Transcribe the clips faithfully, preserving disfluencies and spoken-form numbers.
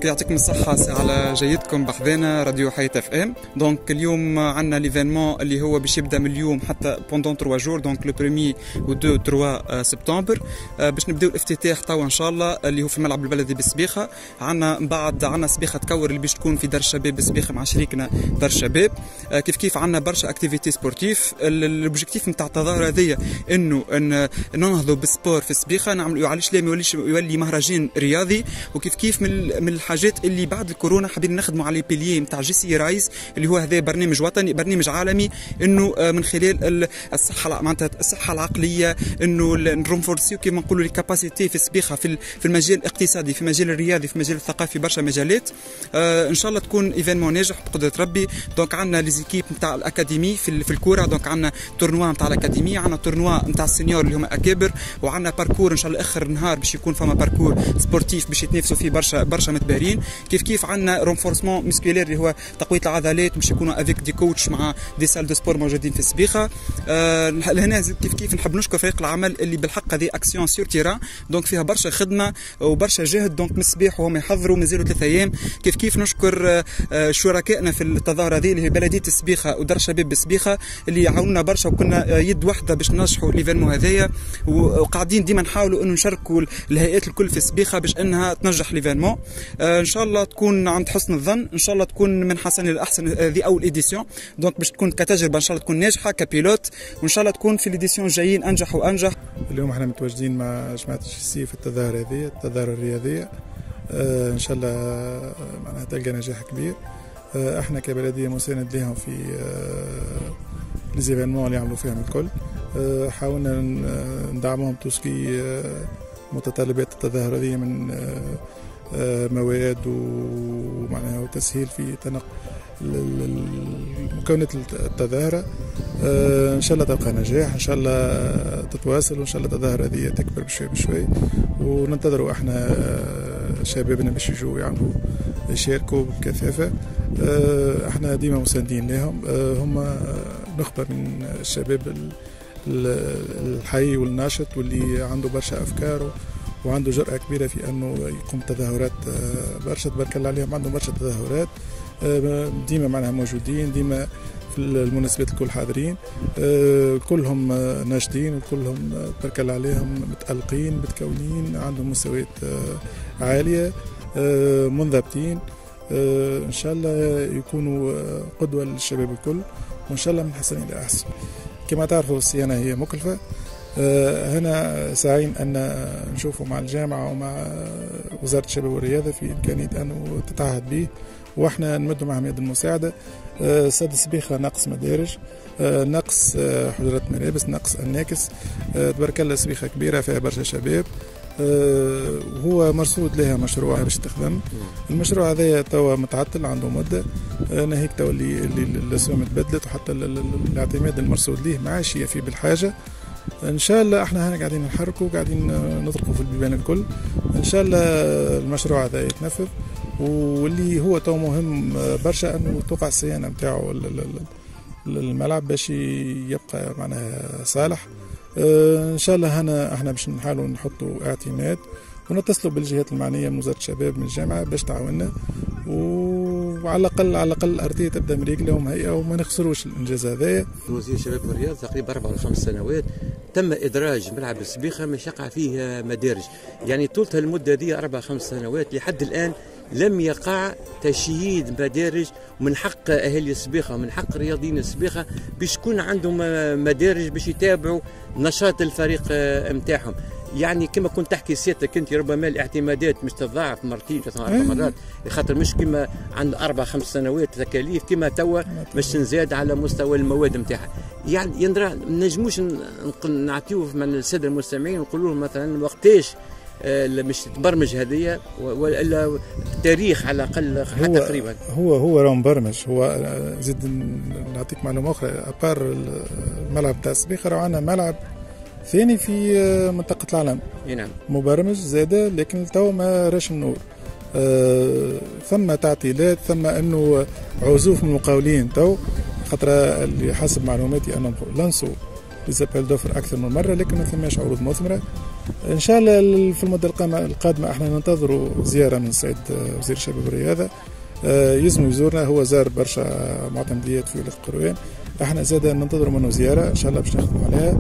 يعطيكم الصحة على جيدكم بحذانا راديو حياة اف ام. دونك اليوم عندنا ليفينمون اللي هو باش يبدا من اليوم حتى بوندون ثلاثة جور، دونك لو بروميي و اثنين ثلاثة سبتمبر باش نبداو الافتتاح توا ان شاء الله اللي هو في الملعب البلدي بالسبيخة. عندنا من بعد عندنا سبيخة تكور اللي باش تكون في دار الشباب بالسبيخة مع شريكنا دار الشباب. كيف كيف عندنا برشا اكتيفيتي سبورتيف. الاوبجيكتيف نتاع التظاهرة هذيا انه ان ننهضوا بالسبور في السبيخة، نعملوا علاش لا ما يوليش يولي مهرجان رياضي. وكيف كيف من من الحاجات اللي بعد الكورونا حابين نخدموا على بيليي نتاع جي سي رايز اللي هو هذا برنامج وطني برنامج عالمي انه من خلال الصحه معناتها الصحه العقليه انه نرونفورسيو كيما نقولوا لي كاباسيتي في السبيخه في في المجال الاقتصادي في المجال الرياضي في المجال الثقافي برشا مجالات. آه ان شاء الله تكون ايفينمون ناجح بقدره ربي. دونك عندنا لي زيكيب نتاع الاكاديمي في في الكوره، دونك عندنا تورنوا نتاع الاكاديمي، عندنا تورنوا نتاع السينيور اللي هما اكابر، وعندنا باركور ان شاء الله اخر النهار باش يكون فما باركور سبورتيف باش يتنافسوا فيه برشا برشا متبارين. كيف كيف عندنا رونفورسمون مسكولير اللي هو تقويه العضلات باش يكونوا افيك دي كوتش مع دي سال دو سبور موجودين في السبيخه. آه هنا كيف كيف نحب نشكر فريق العمل اللي بالحق هذه اكسيون سور تيران، دونك فيها برشا خدمه وبرشا جهد. دونك من الصباح وهم يحضروا مازالوا ثلاث ايام. كيف كيف نشكر آه شركائنا في التظاهره هذه اللي هي بلديه السبيخه ودار الشباب بالسبيخه اللي عاونونا برشا، وكنا يد واحده باش ننجحوا ليفينمون هذايا، وقاعدين ديما نحاولوا انه نشاركوا الهيئات الكل في السبيخه باش انها تنجح ليفينمون. آه ان شاء الله تكون عند حسن الظن، ان شاء الله تكون من حسن الى احسن. هذه اول ايديسيون دونك باش تكون كتجربه ان شاء الله تكون ناجحه كبيلوت، وان شاء الله تكون في الايديسيون الجايين انجح وانجح. اليوم احنا متواجدين مع جماعه الجي سي في التظاهره هذه التظاهره الرياضيه. آه ان شاء الله معناها تلقى نجاح كبير. آه احنا كبلديه مساند لهم في آه ليزيفينمون اللي يعملوا فيهم الكل. آه حاولنا ندعمهم توسكي آه متطلبات التظاهره هذه من آه مواد ومعناها وتسهيل في تنقل مكونات التظاهرة. ان شاء الله تلقى نجاح، ان شاء الله تتواصل، وان شاء الله التظاهرة هذه تكبر بشوي بشوي. وننتظروا احنا شبابنا باش يجوا يعملوا يشاركوا بكثافة. احنا ديما مساندين لهم. هم نخبة من الشباب الحي والناشط واللي عنده برشا افكار وعنده جرأة كبيرة في أنه يقوم تظاهرات برشا. تبارك الله عليهم عندهم برشا تظاهرات ديما معناها موجودين، ديما في المناسبات الكل حاضرين، كلهم ناشطين وكلهم تبارك الله عليهم متألقين متكونين عندهم مستويات عالية منضبطين. إن شاء الله يكونوا قدوة للشباب الكل، وإن شاء الله من حسن إلى أحسن. كما تعرفوا الصيانة هي مكلفة. هنا ساعين أن نشوفوا مع الجامعة ومع وزارة الشباب والرياضة في إمكانية أن تتعهد به، وإحنا نمدوا معهم يد المساعدة. سد السبيخة نقص مدارج، نقص حجرات ملابس، نقص الناكس. تبارك الله سبيخة كبيرة فيها برشا شباب، وهو مرصود لها مشروع باش تخدم. المشروع هذا توا متعطل عنده مدة، ناهيك توا اللي الأسهم تبدلت، وحتى الاعتماد المرصود ليه ما عادش يفي بالحاجة. ان شاء الله احنا هنا قاعدين نحركوا قاعدين نطرقوا في البيبان الكل. ان شاء الله المشروع هذا يتنفذ، واللي هو تو مهم برشا انه توقع الصيانه نتاعو الملعب باش يبقى معناها صالح. ان شاء الله هنا احنا باش نحاولوا نحطوا اعتماد ونتصلوا بالجهات المعنيه من وزاره الشباب من الجامعه باش تعاوننا، وعلى الاقل على الاقل الارضيه تبدا مريقله ومهيئه وما نخسروش الانجاز هذايا. وزير الشباب والرياضه تقريبا اربع ولا خمس سنوات تم ادراج ملعب السبيخه مش يقع فيه مدارج، يعني طولت المده دي اربع خمس سنوات لحد الان لم يقع تشييد مدارج. من حق اهالي السبيخه ومن حق رياضيين السبيخه باش يكون عندهم مدارج باش يتابعوا نشاط الفريق نتاعهم. يعني كما كنت تحكي سيادتك انت ربما الاعتمادات مش تضاعف مرتين ثلاث اربع مرات، خاطر مش كما عند اربع خمس سنوات تكاليف كما توا باش نزاد على مستوى المواد نتاعها. يعني يندرى ما نجموش نعطيوه من الساده المستمعين ونقولوا لهم مثلا وقتاش مش تبرمج هذه ولا التاريخ على الاقل حتى تقريبا. هو هو راه مبرمج. هو زيد نعطيك معلومه اخرى، ابار الملعب تاع السبيخه راه عندنا ملعب ثاني في منطقه العلم نعم مبرمج زاده، لكن تو ما راش النور. أه ثم تعطيلات، ثم انه عزوف من المقاولين تو، خاطر اللي حسب معلوماتي انهم لنسوا ليزابيل دوفر اكثر من مره، لكن ما ثماش عروض مثمره. ان شاء الله في المده القادمه احنا ننتظروا زياره من السيد وزير الشباب والرياضه، يزموا يزورنا. هو زار برشا معتمديات في ولايه القروان، احنا زاد ننتظروا منه زياره ان شاء الله باش نخدموا عليها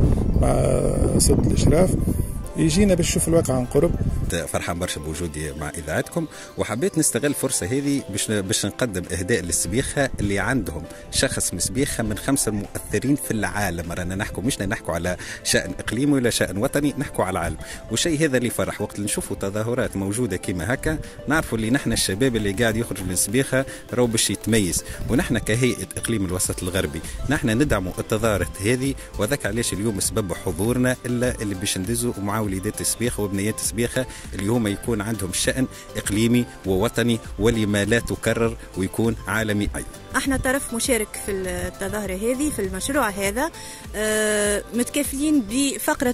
مع سد الاشراف، يجينا باش نشوف الواقع عن قرب. فرحان برشا بوجودي مع اذاعتكم، وحبيت نستغل الفرصه هذه باش باش نقدم اهداء للسبيخه اللي عندهم شخص مسبيخه من خمسه المؤثرين في العالم. رانا نحكوا مش نحكوا على شأن اقليمي ولا شأن وطني، نحكوا على العالم. والشيء هذا اللي فرح وقت اللي نشوفوا تظاهرات موجوده كيما هكا، نعرفوا اللي نحن الشباب اللي قاعد يخرج من السبيخه راهو باش يتميز. ونحن كهيئه اقليم الوسط الغربي نحن ندعموا التظاهرات هذه، وذاك علاش اليوم سبب حضورنا الا اللي باش ندزوا مع وليدات السبيخه وبنيات السبيخه اللي هما يكون عندهم شأن إقليمي ووطني ولما لا تكرر ويكون عالمي أيضا. احنا طرف مشارك في التظاهرة هذه، في المشروع هذا، اه متكافلين بفقرة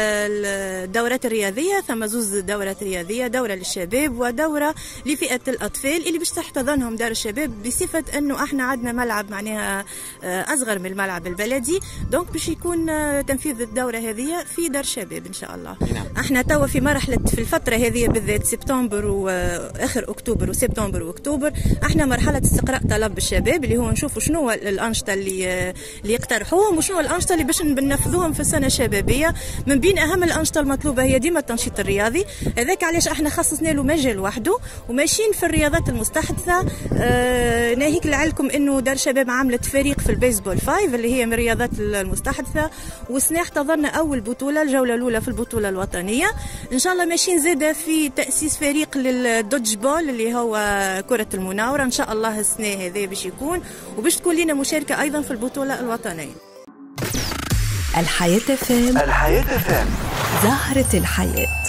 الدورات الرياضية. ثم زوز دورات رياضية، دورة للشباب ودورة لفئة الأطفال اللي باش تحتضنهم دار الشباب، بصفة أنه احنا عندنا ملعب معناها اه أصغر من الملعب البلدي، دونك باش يكون اه تنفيذ الدورة هذه في دار الشباب إن شاء الله. احنا توا في مرحلة، في الفترة هذه بالذات سبتمبر وآخر أكتوبر وسبتمبر وأكتوبر، احنا مرحلة استقراء طلب الشباب، اللي هو نشوفوا شنو الأنشطة اللي اللي يقترحوهم وشنو الأنشطة اللي باش ننفذوهم في السنة الشبابية. من بين أهم الأنشطة المطلوبة هي ديما التنشيط الرياضي، هذاك علاش احنا خصصنا له مجال وحده وماشيين في الرياضات المستحدثة. آه ناهيك لعلكم انه دار الشباب عملت فريق في البيسبول فايف اللي هي من الرياضات المستحدثة، والسنة احتضرنا أول بطولة، الجولة الأولى في البطولة الوطنية. إن شاء الله ماشيين زادة في تأسيس فريق للدوج بول اللي هو كرة المناورة، إن شاء الله السنة هذه باش يكون، وباش تكون لنا مشاركة أيضا في البطولة الوطنية. الحياة فام، الحياة فام، زهرة الحياة.